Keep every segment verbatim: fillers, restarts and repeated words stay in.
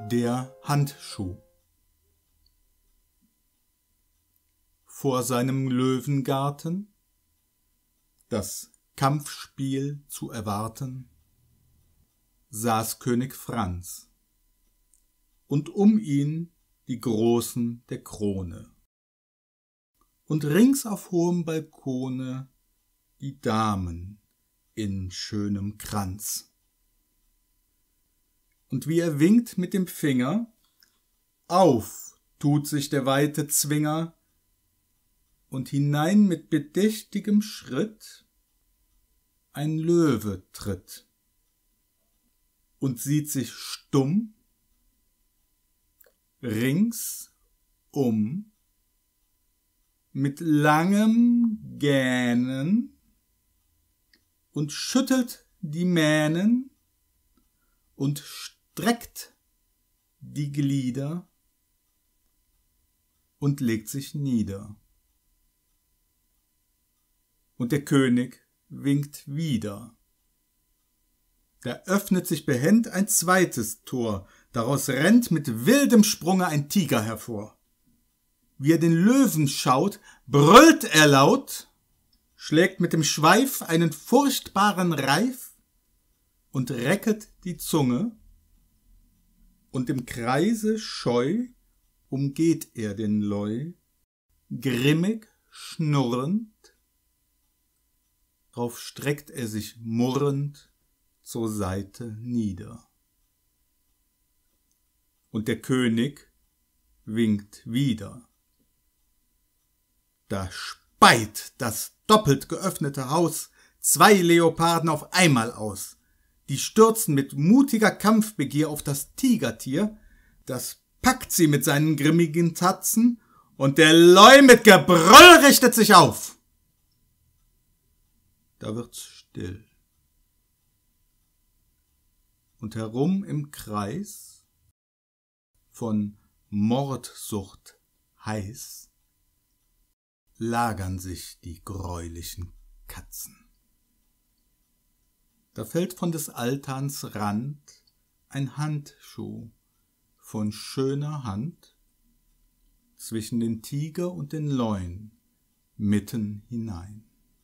Der Handschuh. Vor seinem Löwengarten das Kampfspiel zu erwarten, saß König Franz, und um ihn die Großen der Krone, und rings auf hohem Balkone die Damen in schönem Kranz. Und wie er winkt mit dem Finger, auf tut sich der weite Zwinger, und hinein mit bedächtigem Schritt ein Löwe tritt und sieht sich stumm ringsum mit langem Gähnen und schüttelt die Mähnen und streckt die Glieder und legt sich nieder. Und der König winkt wieder. Da öffnet sich behend ein zweites Tor, daraus rennt mit wildem Sprunge ein Tiger hervor. Wie er den Löwen schaut, brüllt er laut, schlägt mit dem Schweif einen furchtbaren Reif und recket die Zunge, und im Kreise scheu umgeht er den Leu, grimmig schnurrend, drauf streckt er sich murrend zur Seite nieder. Und der König winkt wieder. Da speit das doppelt geöffnete Haus zwei Leoparden auf einmal aus. Die stürzen mit mutiger Kampfbegier auf das Tigertier, das packt sie mit seinen grimmigen Tatzen, und der Leu mit Gebrüll richtet sich auf. Da wird's still. Und herum im Kreis, von Mordsucht heiß, lagern sich die greulichen Katzen. Da fällt von des Altans Rand ein Handschuh von schöner Hand zwischen den Tiger und den Leuen mitten hinein.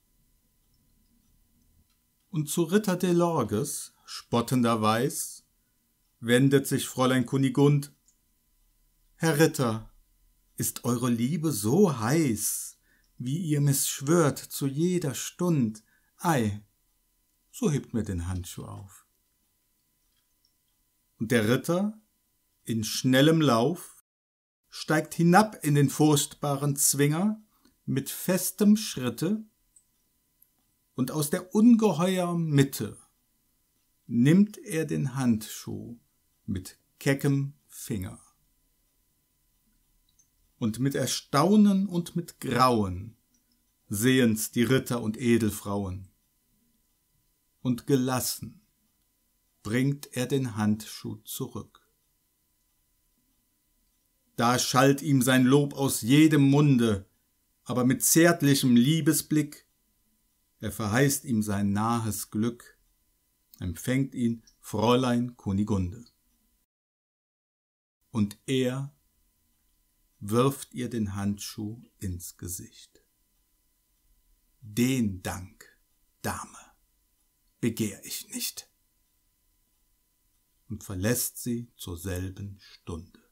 Und zu Ritter Delorges, spottenderweis, wendet sich Fräulein Kunigund: Herr Ritter, ist eure Liebe so heiß, wie ihr miss schwört zu jeder Stund, ei, so hebt mir den Handschuh auf. Und der Ritter, in schnellem Lauf, steigt hinab in den furchtbaren Zwinger mit festem Schritte, und aus der ungeheuer Mitte nimmt er den Handschuh mit keckem Finger. Und mit Erstaunen und mit Grauen sehen's die Ritter und Edelfrauen. Und gelassen bringt er den Handschuh zurück. Da schallt ihm sein Lob aus jedem Munde, aber mit zärtlichem Liebesblick. Er verheißt ihm sein nahes Glück, empfängt ihn Fräulein Kunigunde. Und er wirft ihr den Handschuh ins Gesicht. Den Dank, Dame, begehr ich nicht, und verlässt sie zur selben Stunde.